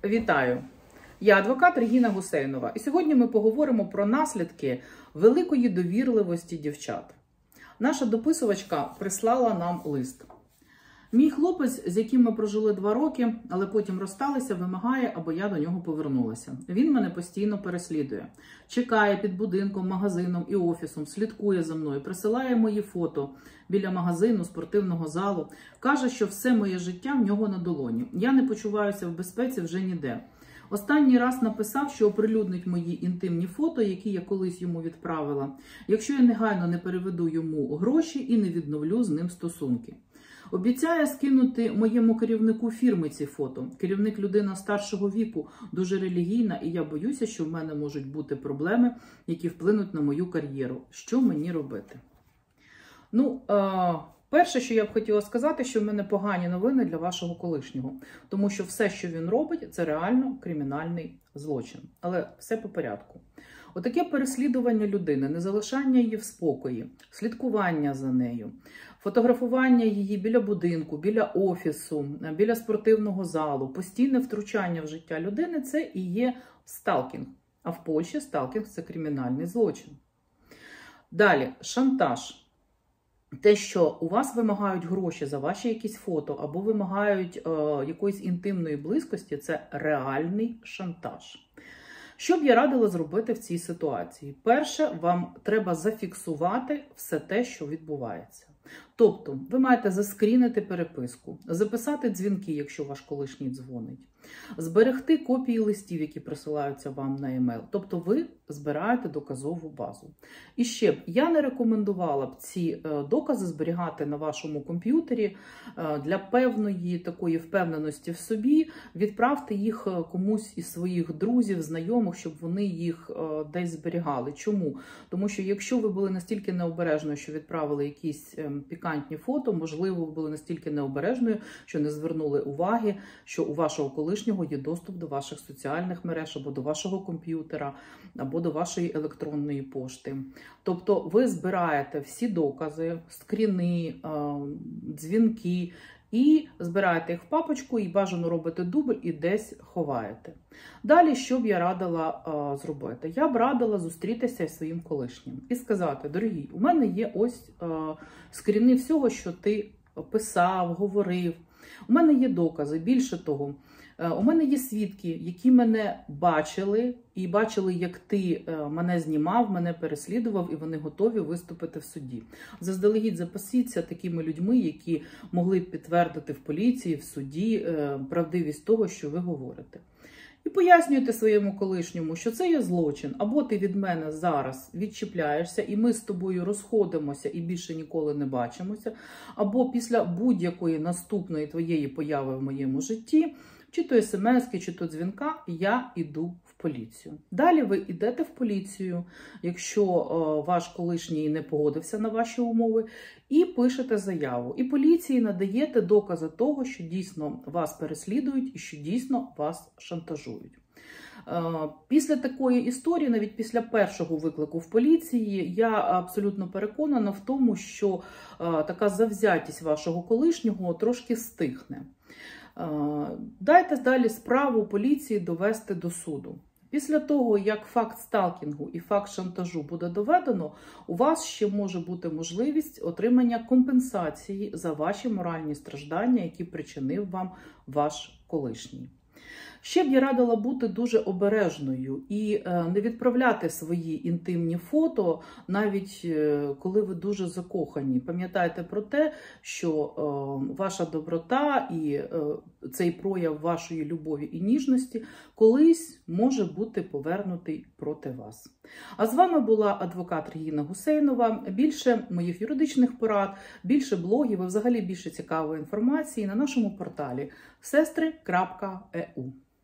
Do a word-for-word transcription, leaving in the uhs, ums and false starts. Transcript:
Вітаю! Я адвокат Регіна Гусейнова, і сьогодні ми поговоримо про наслідки великої довірливості дівчат. Наша дописувачка прислала нам лист. Мій хлопець, з яким ми прожили два роки, але потім розсталися, вимагає, аби я до нього повернулася. Він мене постійно переслідує. Чекає під будинком, магазином і офісом, слідкує за мною, присилає мої фото біля магазину, спортивного залу. Каже, що все моє життя в нього на долоні. Я не почуваюся в безпеці вже ніде. Останній раз написав, що оприлюднить мої інтимні фото, які я колись йому відправила, якщо я негайно не переведу йому гроші і не відновлю з ним стосунки. Обіцяє скинути моєму керівнику фірми ці фото. Керівник – людина старшого віку, дуже релігійна, і я боюся, що в мене можуть бути проблеми, які вплинуть на мою кар'єру. Що мені робити? Ну, е перше, що я б хотіла сказати, що в мене погані новини для вашого колишнього. Тому що все, що він робить, це реально кримінальний злочин. Але все по порядку. Отаке переслідування людини, незалишання її в спокої, слідкування за нею, фотографування її біля будинку, біля офісу, біля спортивного залу, постійне втручання в життя людини – це і є сталкінг. А в Польщі сталкінг – це кримінальний злочин. Далі, шантаж. Те, що у вас вимагають гроші за ваші якісь фото або вимагають е, якоїсь інтимної близькості – це реальний шантаж. Що б я радила зробити в цій ситуації? Перше, вам треба зафіксувати все те, що відбувається. Тобто, ви маєте заскрінити переписку, записати дзвінки, якщо ваш колишній дзвонить, зберегти копії листів, які присилаються вам на емейл. Тобто, ви збираєте доказову базу. І ще б, я не рекомендувала б ці докази зберігати на вашому комп'ютері для певної такої впевненості в собі. Відправте їх комусь із своїх друзів, знайомих, щоб вони їх десь зберігали. Чому? Тому що якщо ви були настільки необережною, що відправили якісь пікантні фото, можливо, ви були настільки необережною, що не звернули уваги, що у вашого колишнього є доступ до ваших соціальних мереж, або до вашого комп'ютера, або до вашої електронної пошти. Тобто ви збираєте всі докази, скріни, дзвінки, і збираєте їх в папочку, і бажано робите дубль, і десь ховаєте. Далі, що б я радила а, зробити? Я б радила зустрітися із своїм колишнім і сказати: дорогий, у мене є ось а, скріни всього, що ти писав, говорив. У мене є докази, більше того, у мене є свідки, які мене бачили, і бачили, як ти мене знімав, мене переслідував, і вони готові виступити в суді. Заздалегідь запасіться такими людьми, які могли б підтвердити в поліції, в суді правдивість того, що ви говорите. І пояснюєте своєму колишньому, що це є злочин, або ти від мене зараз відчіпляєшся, і ми з тобою розходимося і більше ніколи не бачимося, або після будь-якої наступної твоєї появи в моєму житті, чи то смс-ки, чи то дзвінка, я йду в поліцію. Далі ви йдете в поліцію, якщо о, ваш колишній не погодився на ваші умови, і пишете заяву. І поліції надаєте докази того, що дійсно вас переслідують і що дійсно вас шантажують. Після такої історії, навіть після першого виклику в поліції, я абсолютно переконана в тому, що така завзятість вашого колишнього трошки стихне. Дайте далі справу поліції довести до суду. Після того, як факт сталкінгу і факт шантажу буде доведено, у вас ще може бути можливість отримання компенсації за ваші моральні страждання, які причинив вам ваш колишній. Ще б я радила бути дуже обережною і не відправляти свої інтимні фото, навіть коли ви дуже закохані. Пам'ятайте про те, що ваша доброта і цей прояв вашої любові і ніжності колись може бути повернутий проти вас. А з вами була адвокат Регіна Гусейнова. Більше моїх юридичних порад, більше блогів і взагалі більше цікавої інформації на нашому порталі сестри крапка е у.